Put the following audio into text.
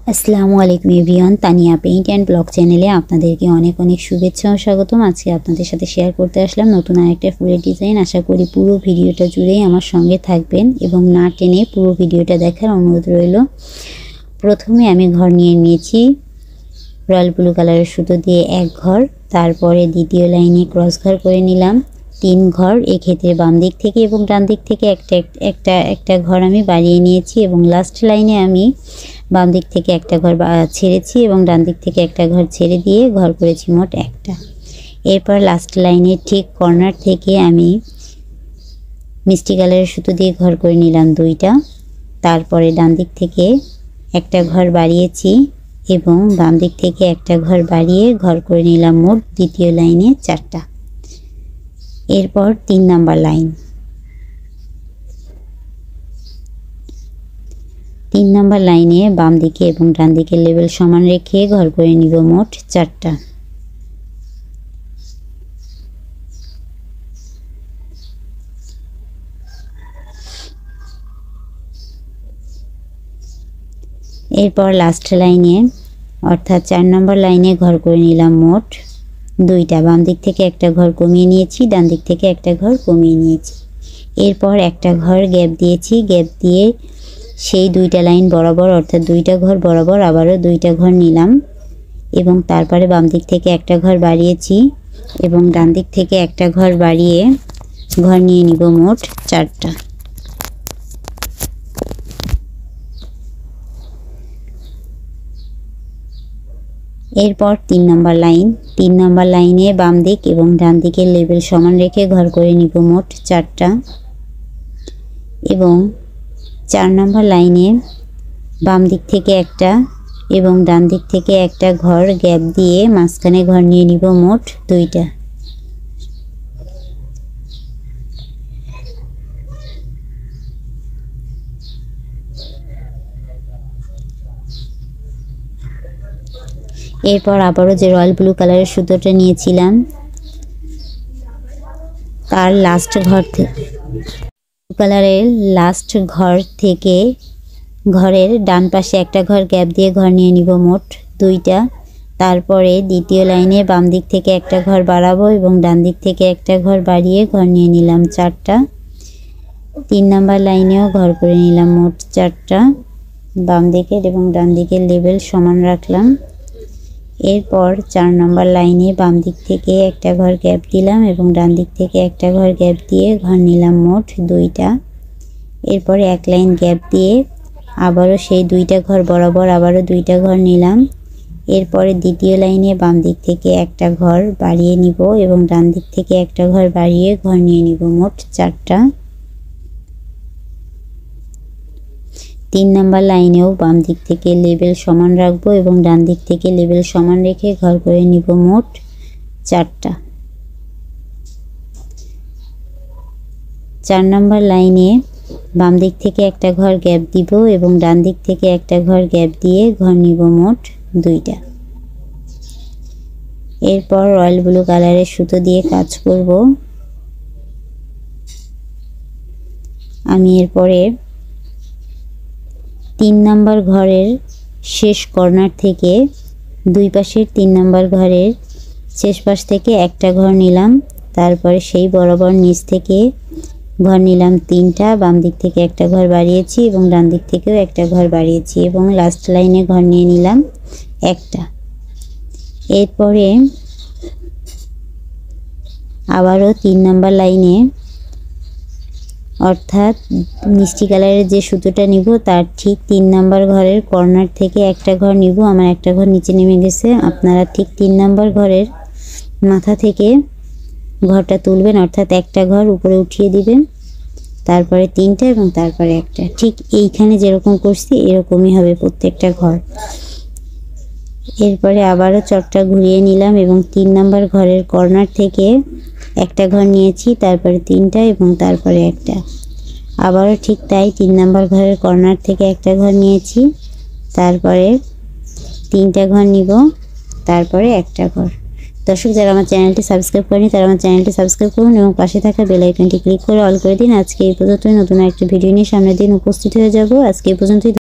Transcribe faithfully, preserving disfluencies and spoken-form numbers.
আসসালামু আলাইকুম everyone, Tania paint and blog চ্যানেলে আপনাদেরকে অনেক অনেক শুভেচ্ছা ও স্বাগতম। আজকে আপনাদের সাথে শেয়ার করতে আসলাম নতুন আরেকটা ফুলের ডিজাইন। আশা করি পুরো ভিডিওটা জুড়েই আমার সঙ্গে থাকবেন এবং না টেনে পুরো ভিডিওটা দেখার অনুরোধ রইল। প্রথমে আমি ঘর নিয়ে নিয়েছি রয়্যাল ব্লু কালারের সুতো দিয়ে এক ঘর, তারপরে দ্বিতীয় লাইনে ক্রস ঘর করে নিলাম তিন ঘর। এক্ষেত্রে বাম দিক থেকে এবং ডান দিক থেকে একটা একটা একটা ঘর আমি বাড়িয়ে নিয়েছি এবং লাস্ট লাইনে আমি বাম দিক থেকে একটা ঘর ছেড়েছি এবং ডান দিক থেকে একটা ঘর ছেড়ে দিয়ে ঘর করেছি মোট একটা। এরপর লাস্ট লাইনে ঠিক কর্নার থেকে আমি মিষ্টি কালারের সুতো দিয়ে ঘর করে নিলাম দুইটা, তারপরে ডান দিক থেকে একটা ঘর বাড়িয়েছি এবং বাম দিক থেকে একটা ঘর বাড়িয়ে ঘর করে নিলাম মোট দ্বিতীয় লাইনে চারটা। এরপর তিন নাম্বার লাইন, তিন নাম্বার লাইনে বাম দিকে এবং ডান দিকে লেভেল সমান রেখে ঘর করে নিব মোট চারটা। এরপর লাস্ট লাইনে অর্থাৎ চার নম্বর লাইনে ঘর করে নিলাম মোট দুইটা। বাম দিক থেকে একটা ঘর কমিয়ে নিয়েছি, ডান দিক থেকে একটা ঘর কমিয়ে নিয়েছি। এরপর একটা ঘর গ্যাপ দিয়েছি, গ্যাপ দিয়ে সেই দুইটা লাইন বরাবর অর্থাৎ দুইটা ঘর বরাবর আবারও দুইটা ঘর নিলাম এবং তারপরে বাম দিক থেকে একটা ঘর বাড়িয়েছি এবং ডান দিক থেকে একটা ঘর বাড়িয়ে ঘর নিয়ে নিব মোট চারটা। এরপর তিন নম্বর লাইন, তিন নম্বর লাইনে বাম দিক এবং ডান দিকের লেভেল সমান রেখে ঘর করে নিব মোট চারটা এবং চার নম্বর লাইনে বাম দিক থেকে একটা এবং ডান দিক থেকে একটা ঘর গ্যাপ দিয়ে মাঝখানে ঘর নিয়ে নিব মোট দুইটা। এরপর আবারও যে রয়্যাল ব্লু কালারের সুতোটা নিয়েছিলাম তার লাস্ট ঘর থেকে ব্লু কালারের লাস্ট ঘর থেকে ঘরের ডান পাশে একটা ঘর গ্যাপ দিয়ে ঘর নিয়ে নিব মোট দুইটা। তারপরে দ্বিতীয় লাইনে বাম দিক থেকে একটা ঘর বাড়াবো এবং ডান দিক থেকে একটা ঘর বাড়িয়ে ঘর নিয়ে নিলাম চারটা। তিন নাম্বার লাইনেও ঘর করে নিলাম মোট চারটা, বাম দিকের এবং ডান দিকের লেভেল সমান রাখলাম। এরপর চার নম্বর লাইনে বাম দিক থেকে একটা ঘর গ্যাপ দিলাম এবং ডান দিক থেকে একটা ঘর গ্যাপ দিয়ে ঘর নিলাম মোট দুইটা। এরপরে এক লাইন গ্যাপ দিয়ে আবারও সেই দুইটা ঘর বরাবর আবারও দুইটা ঘর নিলাম। এরপরে দ্বিতীয় লাইনে বাম দিক থেকে একটা ঘর বাড়িয়ে নিব এবং ডান দিক থেকে একটা ঘর বাড়িয়ে ঘর নিয়ে নিব মোট চারটা। তিন নাম্বার লাইনেও বাম দিক থেকে লেভেল সমান রাখবো এবং ডান দিক থেকে লেভেল সমান রেখে ঘর করে নিব মোট চারটা। চার নাম্বার লাইনে বাম দিক থেকে একটা ঘর গ্যাপ দিব এবং ডান দিক থেকে একটা ঘর গ্যাপ দিয়ে ঘর নিব মোট দুইটা। এরপর রয়্যাল ব্লু কালারের সুতো দিয়ে কাজ করব। আমি এরপরে তিন নাম্বার ঘরের শেষ কর্নার থেকে দুই পাশের তিন নাম্বার ঘরের শেষ পাশ থেকে একটা ঘর নিলাম, তারপরে সেই বরাবর নিচ থেকে ঘর নিলাম তিনটা। বাম দিক থেকে একটা ঘর বাড়িয়েছি এবং ডান দিক থেকেও একটা ঘর বাড়িয়েছি এবং লাস্ট লাইনে ঘর নিয়ে নিলাম একটা। এরপরে আবারও তিন নাম্বার লাইনে অর্থাৎ মিষ্টি কালারের যে সুতোটা নিব তার ঠিক তিন নাম্বার ঘরের কর্নার থেকে একটা ঘর নিব। আমার একটা ঘর নিচে নেমে গেছে, আপনারা ঠিক তিন নাম্বার ঘরের মাথা থেকে ঘরটা তুলবেন অর্থাৎ একটা ঘর উপরে উঠিয়ে দিবেন, তারপরে তিনটা এবং তারপরে একটা। ঠিক এইখানে যেরকম করছি এরকমই হবে প্রত্যেকটা ঘর। এরপরে আবারও চকটা ঘুরিয়ে নিলাম এবং তিন নাম্বার ঘরের কর্নার থেকে একটা ঘর নিয়েছি, তারপরে তিনটা এবং তারপরে একটা। আবারও ঠিক তাই তিন নাম্বার ঘরের কর্নার থেকে একটা ঘর নিয়েছি, তারপরে তিনটা ঘর নিব, তারপরে একটা ঘর। দর্শক যারা আমার চ্যানেলটি সাবস্ক্রাইব করেনি তারা আমার চ্যানেলটি সাবস্ক্রাইব করুন এবং পাশে থাকা বেল আইকনটি ক্লিক করে অল করে দিন। আজকে এই পর্যন্তই, নতুন একটা ভিডিও নিয়ে সামনের দিন উপস্থিত হয়ে যাব। আজকে এই পর্যন্তই।